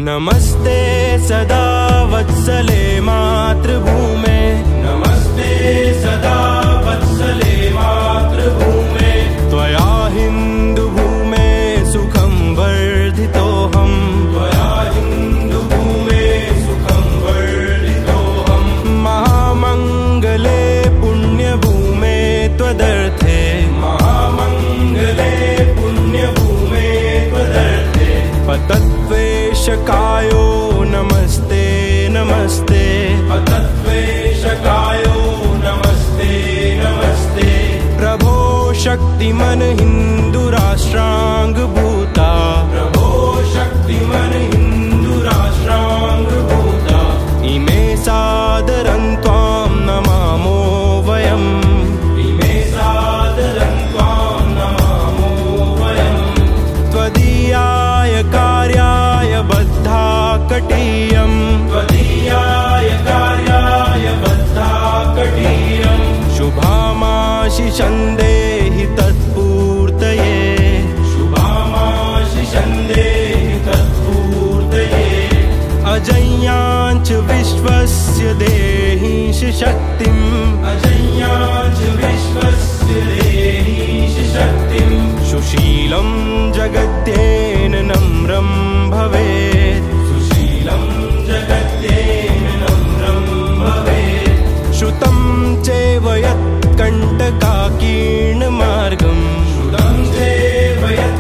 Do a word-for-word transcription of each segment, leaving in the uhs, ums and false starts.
नमस्ते सदा वत्सले मातृभूमे, नमस्ते सदा वत्सले मातृभूमे। त्वया हिन्दुभूमे सुखं वर्धितोऽहं, त्वया हिन्दुभूमे सुखं वर्धितोऽहं। महामङ्गले पुण्यभूमे त्वदर्थे, महामङ्गले पुण्यभूमे त्वदर्थे। पतत्वेशकायो नमस्ते नमस्ते, पतत्वेशकायो नमस्ते नमस्ते। प्रभो शक्तिमन हिन्दुराष्ट्राङ्गभूता, प्रभो शक्तिमन हिन्दुराष्ट्राङ्गभूता। इमे सादरं त्वां नमामो वयम्, इमे सादरं त्वां नमामो वयम्। त्वदीयाय कार्याय बद्धा कटीयम्, त्वदीयाय कार्याय बद्धा कटीयम्। शुभामाशिषं देहि तत्पूर्तये, शुभामाशिषं देहि तत्पूर्तये। अजय्याञ्च विश्वस्य देहीश शक्तिम्, अजय्याञ्च विश्वस्य देहीश शक्तिम्। सुशीलं जगद्येन नम्रं भवेत्, सुशीलं जगद्येन नम्रं भवेत्। श्रुतं चैव यत्कण्टकाकीर्णमार्गं, श्रुतं चैव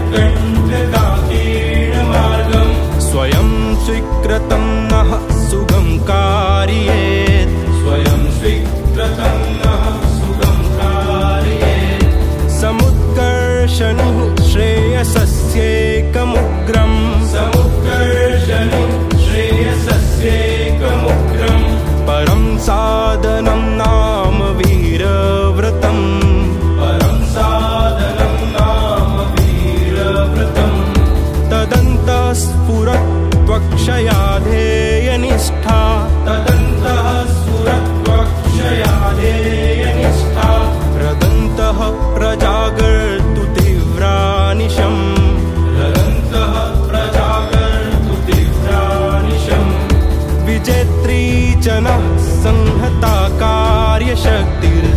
यत्कण्टकाकीर्णमार्गं। स्वयं स्वीकृतं नः सुगं कारयेत्, स्वयं स्वीकृतं नः सुगं कारयेत्। समुत्कर्षणिः श्रेयसस्यैकमुग्रम्, समुत्कर्षणिः श्रेयसस्यैकमुग्रम्। परं साधनं नाम वीरव्रतम्, परं साधनं नाम वीरव्रतम्। तदन्तः स्फुरत्वक्षया ध्येयनिष्ठा, तदन्तः स्फुरत्वक्षया ध्येयनिष्ठा। रदन्तः प्रजागर्तु तीव्रानिशम्, रदन्तः प्रजागर्तु तीव्रानिशम्। विजेत्री च नः संहता कार्यशक्तिर्,